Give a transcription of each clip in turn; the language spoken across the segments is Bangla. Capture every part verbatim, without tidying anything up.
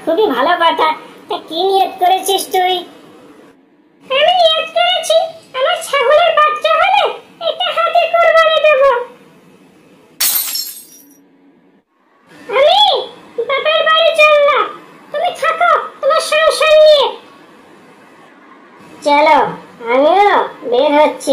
খুবই ভালো কথা। তা কি নিয়ত করেছিস তুই? আমি নিয়ত করেছি আমার ছাগলের বাচ্চা হলে এটা হাতে কুরবানি দেব। আমি বাপের বাড়ি চললাম, তুমি থাকো তোমার সংসার নিয়ে। চলো, আমিও বের হচ্ছি।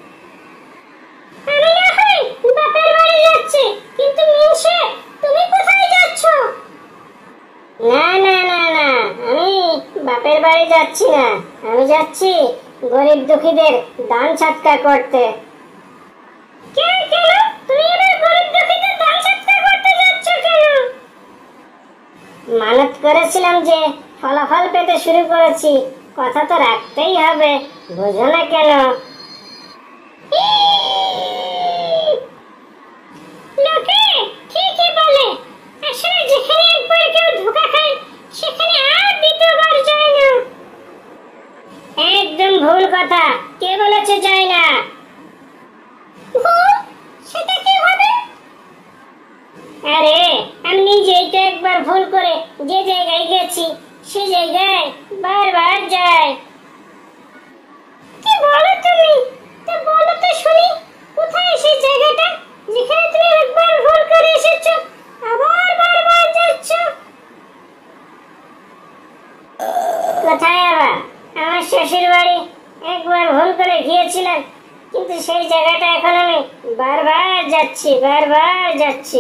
আমি না হয় বাপের বাড়ি যাচ্ছি, কিন্তু মিনসে তুমি কোথায় যাচ্ছ? না না না না, আমি বাপের বাড়ি যাচ্ছি না, আমি যাচ্ছি গরিব দুঃখীদের দান সৎকার করতে। কেন কেন তুমি এবার গরিব দুঃখীদের দান সৎকার করতে যাচ্ছ কেন? মানত করেছিলাম যে ফলাফল পেতে শুরু করেছি, কথা তো রাখতেই হবে, বুঝো না কেন? লোকে ঠিকই বলে, আসলে যেখানে একবার কেউ ধোঁকা খায় সেখানে আর দ্বিতীয়বার যায় না। একদম ভুল কথা, কে বলেছে যায় না? ভুল? সেটা কিভাবে? আরে আমি নিজেই তো একবার ভুল করে যে জায়গায় গেছি সেই জায়গায় বারবার যাই। কি বলো তুমি? তো বলো তো শুনি, কোথায় সেই জায়গাটা যেখানে তুমি একবার ভুল করে এসেছো আবার বারবার যাচ্ছ? কোথায় আবার? আমার শ্বশুর বাড়ি একবার ভুল করে গিয়েছিলাম, কিন্তু সেই জায়গাটা এখন আমি বারবার যাচ্ছি বারবার যাচ্ছি।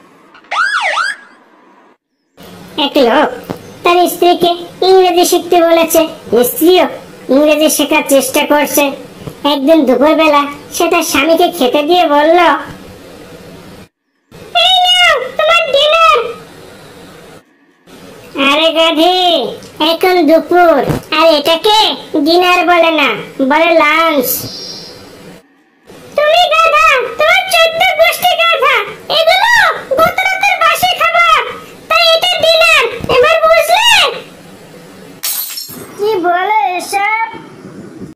এক লোক তার স্ত্রীকে ইংরেজি শিখতে বলেছে, স্ত্রীও ইংরেজি শেখার চেষ্টা করছে। একদিন দুপুরবেলা সে তার স্বামীকে খেতে দিয়ে বলল, এই নাও তোমার ডিনার। আরে গাধি, এখন দুপুর, আর এটাকে ডিনার বলে না, বলে লাঞ্চ। তুমি গাধা, তোমার চোদ্দ গোষ্ঠী গাধা, এই